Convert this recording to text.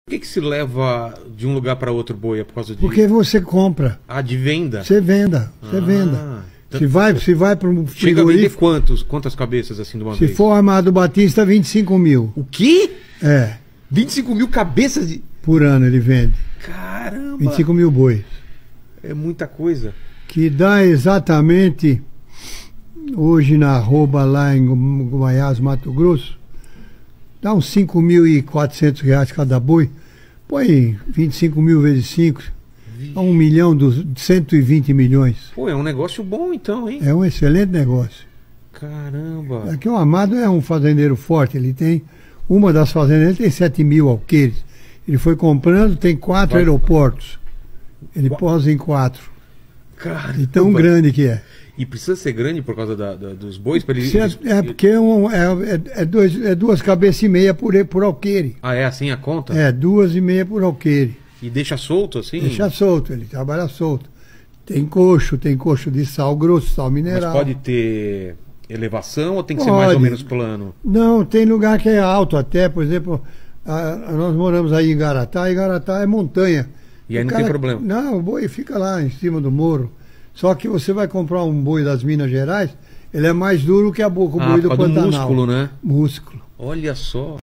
Por que se leva de um lugar para outro boi? É por causa de... Porque você compra. Ah, de venda? Você venda. Então, se vai para um chega a vender frigorífico... quantas cabeças assim de uma Se vez? for Amado Batista, 25 mil. O quê? É. 25 mil cabeças de... Por ano ele vende. Caramba! 25 mil bois. É muita coisa. Que dá exatamente, hoje na arroba lá em Goiás, Mato Grosso, dá uns 5.400 reais cada boi. Põe 25 mil vezes 5, dá 1 milhão, 120 milhões. Pô, é um negócio bom então, hein? É um excelente negócio. Caramba! É que o Amado é um fazendeiro forte, ele tem, uma das fazendas, ele tem 7 mil alqueires. Ele foi comprando, tem 4 aeroportos. Ele posa em 4. Caramba. De tão grande que é. E precisa ser grande por causa dos bois? Pra ele... Porque é 2 cabeças e meia por alqueire. Ah, é assim a conta? É, 2,5 por alqueire. E deixa solto assim? Deixa solto, ele trabalha solto. Tem coxo de sal grosso, sal mineral. Mas pode ter elevação ou tem que ser mais ou menos plano? Não, tem lugar que é alto até, por exemplo, nós moramos aí em Garatá, e Garatá é montanha. E aí não tem problema? Não, o boi fica lá em cima do morro. Só que você vai comprar um boi das Minas Gerais, ele é mais duro que o boi do Pantanal. Músculo, né? Músculo. Olha só.